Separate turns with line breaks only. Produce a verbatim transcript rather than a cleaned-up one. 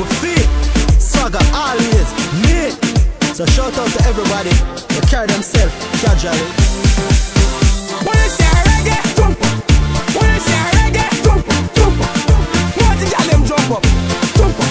my feet. Swagger always me. So shout out to everybody who carry themselves casually.
When you say reggae, jump up. When you say reggae, jump up, jump up. What did y'all them jump up? Jump up.